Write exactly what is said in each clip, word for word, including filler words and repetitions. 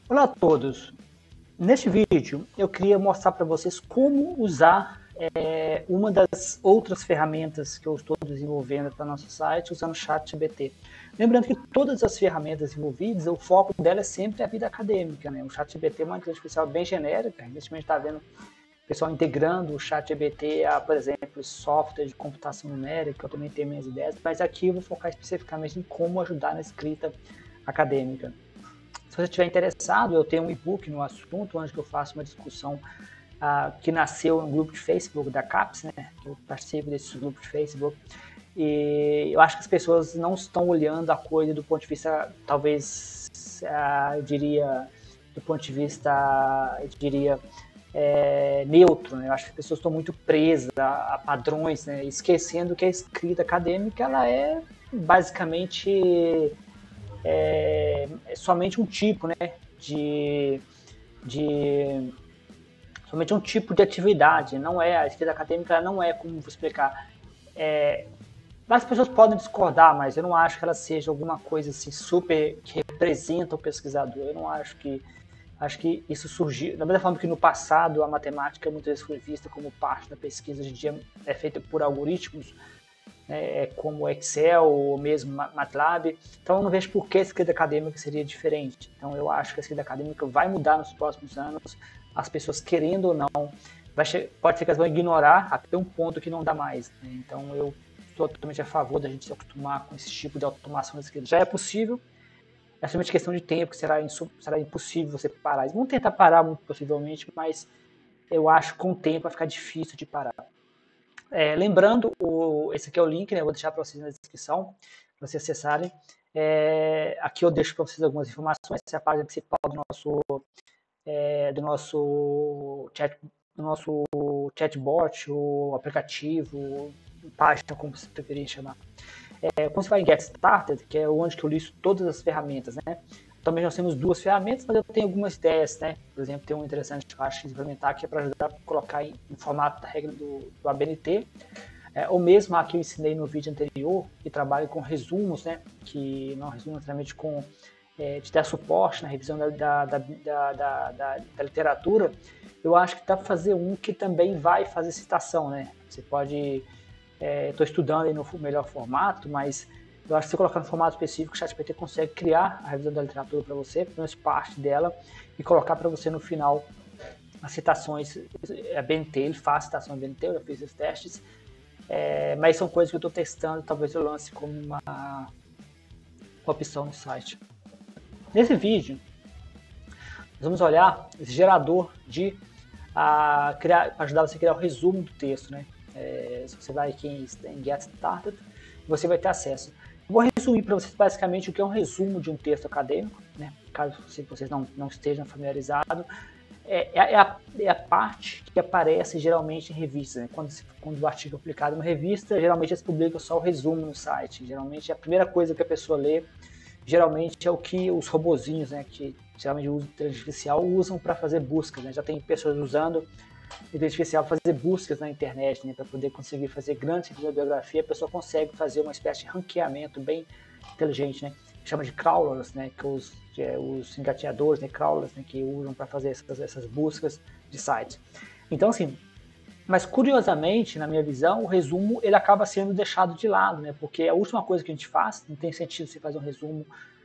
Olá a todos! Neste vídeo eu queria mostrar para vocês como usar é, uma das outras ferramentas que eu estou desenvolvendo para o nosso site usando o ChatGPT. Lembrando que todas as ferramentas envolvidas, o foco dela é sempre a vida acadêmica, né? O ChatGPT é uma inteligência artificial bem genérica, a gente está vendo o pessoal integrando o ChatGPT a, por exemplo, software de computação numérica, eu também tenho minhas ideias, mas aqui eu vou focar especificamente em como ajudar na escrita acadêmica. Se você estiver interessado, eu tenho um e-book no assunto, onde eu faço uma discussão uh, que nasceu no grupo de Facebook da CAPES, né? Eu participo desse grupo de Facebook. E eu acho que as pessoas não estão olhando a coisa do ponto de vista, talvez, uh, eu diria, do ponto de vista, eu diria, é, neutro, né? Eu acho que as pessoas estão muito presas a, a padrões, né? Esquecendo que a escrita acadêmica, ela é basicamente... É, é somente um tipo, né, de, de somente um tipo de atividade, não é, a escrita acadêmica não é, como vou explicar, é, as pessoas podem discordar, mas eu não acho que ela seja alguma coisa assim super que representa o pesquisador. Eu não acho que, acho que isso surgiu, da mesma forma que no passado a matemática muitas vezes foi vista como parte da pesquisa, hoje em dia é feita por algoritmos, né, como Excel ou mesmo MATLAB, então eu não vejo por que a escrita acadêmica seria diferente. Então eu acho que a escrita acadêmica vai mudar nos próximos anos, as pessoas querendo ou não, vai, pode ser que elas vão ignorar até um ponto que não dá mais, né? Então eu estou totalmente a favor da gente se acostumar com esse tipo de automação da escrita. Já é possível, é somente questão de tempo, que será, será impossível você parar. Eles vão tentar parar muito possivelmente, mas eu acho que com o tempo vai ficar difícil de parar. É, lembrando, o, esse aqui é o link, né? Eu vou deixar para vocês na descrição, para vocês acessarem. É, aqui eu deixo para vocês algumas informações. Essa é a página principal do nosso, é, do nosso, chat, do nosso chatbot, o aplicativo, página, como você preferir chamar. É, quando você vai em Get Started, que é onde que eu listo todas as ferramentas, né? Também nós temos duas ferramentas, mas eu tenho algumas ideias, né? Por exemplo, tem um interessante que eu acho de implementar, que é para ajudar a colocar em, em formato da regra do, do A B N T, é, ou mesmo a que eu ensinei no vídeo anterior, que trabalha com resumos, né? Que não resumo necessariamente com é, de dar suporte na revisão da, da, da, da, da, da literatura. Eu acho que dá para fazer um que também vai fazer citação, né? Você pode... Estou é, estudando aí no melhor formato, mas eu acho que se você colocar no formato específico, o ChatGPT consegue criar a revisão da literatura para você, pelo menos parte dela, e colocar para você no final as citações. A B N T, ele faz citação A B N T, eu já fiz os testes, é, mas são coisas que eu estou testando, talvez eu lance como uma, uma opção no site. Nesse vídeo, nós vamos olhar esse gerador de a, criar, ajudar você a criar o resumo do texto, né? É, se você vai aqui em, em Get Started, você vai ter acesso. Eu vou resumir para vocês basicamente o que é um resumo de um texto acadêmico, né? Caso vocês não, não estejam familiarizados. É, é, a, é a parte que aparece geralmente em revistas, né? Quando, quando o artigo é publicado em uma revista, geralmente eles publicam só o resumo no site. Geralmente a primeira coisa que a pessoa lê, geralmente é o que os robozinhos, né, que geralmente usam inteligência artificial, usam para fazer buscas, né? Já tem pessoas usando inteligência artificial para fazer buscas na internet, né, para poder conseguir fazer grandes tipos de bibliografia. A pessoa consegue fazer uma espécie de ranqueamento bem inteligente, né, chama de crawlers, né, que os, é, os engateadores, né, crawlers, né, que usam para fazer essas, essas buscas de sites. Então, assim, mas curiosamente, na minha visão, o resumo ele acaba sendo deixado de lado, né, porque é a última coisa que a gente faz, não tem sentido você fazer um resumo,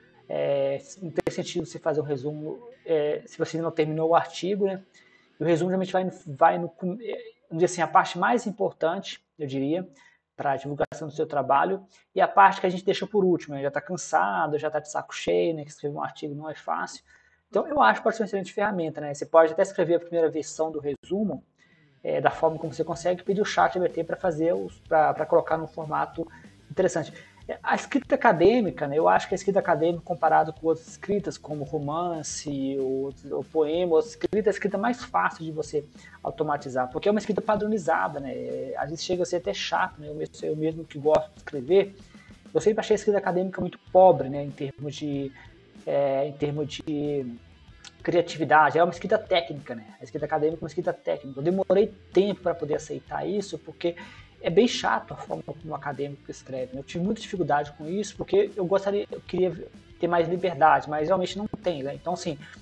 é, não tem sentido você fazer um resumo é, se você não terminou o artigo, né. O resumo geralmente vai, vai no, no assim, a parte mais importante, eu diria, para a divulgação do seu trabalho, e a parte que a gente deixa por último, né? Já está cansado, já está de saco cheio, né? Que escrever um artigo não é fácil. Então eu acho que pode ser uma excelente ferramenta, né? Você pode até escrever a primeira versão do resumo, é, da forma como você consegue, pedir o ChatGPT para fazer, para colocar num formato interessante. A escrita acadêmica, né, eu acho que a escrita acadêmica, comparado com outras escritas, como romance, ou, ou poema, outras escritas, é a escrita mais fácil de você automatizar, porque é uma escrita padronizada, né? Às vezes chega a ser até chato, né? Eu mesmo, eu mesmo que gosto de escrever, eu sempre achei a escrita acadêmica muito pobre, né, em termos de, é, em termos de criatividade. É uma escrita técnica, né? A escrita acadêmica é uma escrita técnica. Eu demorei tempo para poder aceitar isso, porque é bem chato a forma como um acadêmico escreve, né? Eu tive muita dificuldade com isso, porque eu gostaria, eu queria ter mais liberdade, mas realmente não tem, né? Então, assim,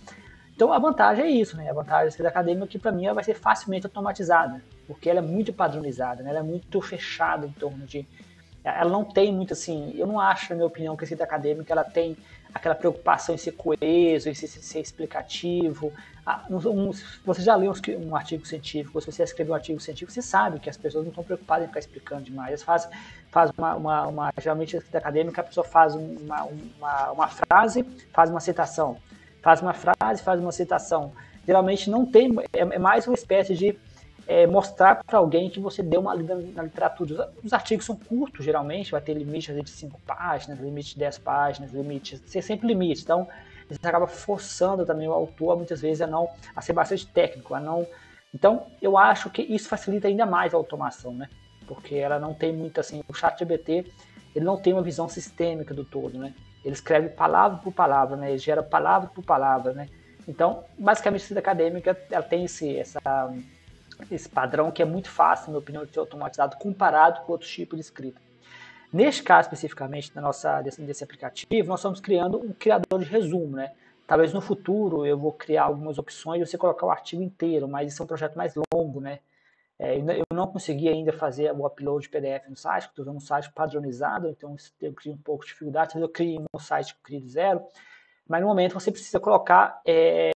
Então a vantagem é isso, né? A vantagem da escrita acadêmica que para mim ela vai ser facilmente automatizada, porque ela é muito padronizada, né? Ela é muito fechada em torno de... Ela não tem muito assim, eu não acho, na minha opinião, que a escrita acadêmica ela tem aquela preocupação em ser coeso, em ser, ser explicativo. Ah, um, um, você já leu um, um artigo científico, se você escreveu um artigo científico, você sabe que as pessoas não estão preocupadas em ficar explicando demais. Elas fazem, faz uma, uma, uma, geralmente, a escrita acadêmica, a pessoa faz uma, uma, uma frase, faz uma citação. Faz uma frase, faz uma citação. Geralmente não tem, é, é mais uma espécie de é, mostrar para alguém que você deu uma lida na literatura. Os artigos são curtos, geralmente, vai ter limite de cinco páginas, limite de dez páginas, limite, ser sempre limite. Então, isso acaba forçando também o autor, muitas vezes, a não a ser bastante técnico, a não. Então, eu acho que isso facilita ainda mais a automação, né? Porque ela não tem muito assim, o ChatGPT, ele não tem uma visão sistêmica do todo, né? Ele escreve palavra por palavra, né? Ele gera palavra por palavra, né? Então, basicamente, a escrita acadêmica, ela tem esse, essa, esse padrão que é muito fácil, na minha opinião, de ser automatizado comparado com outros tipos de escrita. Neste caso, especificamente, da nossa, desse, desse aplicativo, nós estamos criando um criador de resumo, né? Talvez no futuro eu vou criar algumas opções de você colocar o artigo inteiro, mas isso é um projeto mais longo, né? É, eu não consegui ainda fazer o upload de P D F no site, estou usando um site padronizado, então eu crio um pouco de dificuldade, eu crio um site que eu crio do zero, mas no momento você precisa colocar é,